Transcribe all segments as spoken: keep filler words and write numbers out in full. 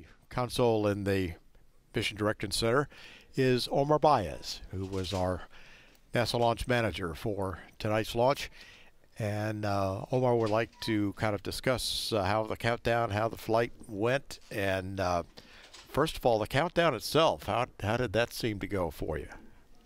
console in the Mission Direction Center is Omar Baez, who was our NASA launch manager for tonight's launch. And uh, Omar would like to kind of discuss uh, how the countdown, how the flight went, and uh, first of all, the countdown itself. How how did that seem to go for you?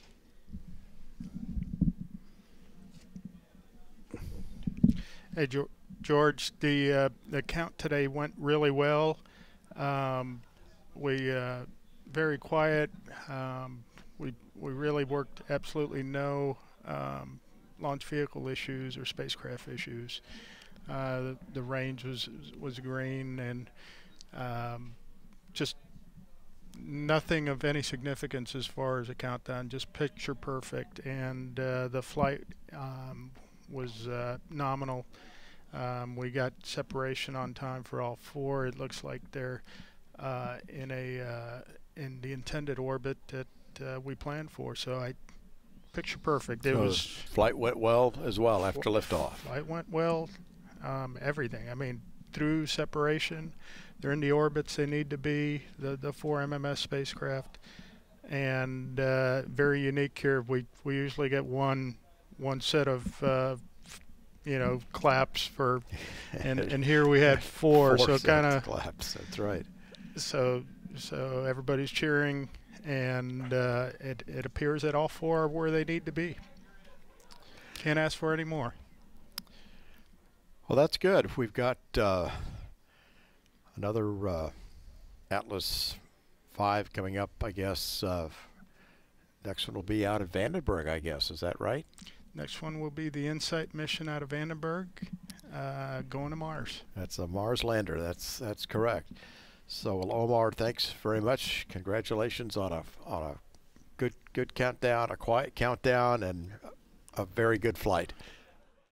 Hey, George, the uh, the count today went really well. Um, we uh, very quiet. Um, we we really worked absolutely no um, launch vehicle issues or spacecraft issues. Uh, the, the range was was green, and um, just nothing of any significance as far as a countdown. Just picture perfect, and uh, the flight um, was uh, nominal. Um, we got separation on time for all four. It looks like they're uh, in a uh, in the intended orbit that uh, we planned for. So I picture perfect. It so was flight went well as well after liftoff. Flight went well. Um, everything. I mean, through separation, they're in the orbits they need to be. The the four M M S spacecraft, and uh, very unique here. We we usually get one one set of uh, you know, claps for, and and here we had four, four so kind of claps. That's right. So so everybody's cheering, and uh, it it appears that all four are where they need to be. Can't ask for any more. Well, that's good. We've got uh, another uh, Atlas five coming up, I guess. Uh, next one will be out of Vandenberg, I guess. Is that right? Next one will be the InSight mission out of Vandenberg, uh, going to Mars. That's a Mars lander. That's that's correct. So, well, Omar, thanks very much. Congratulations on a on a good good countdown, a quiet countdown, and a very good flight.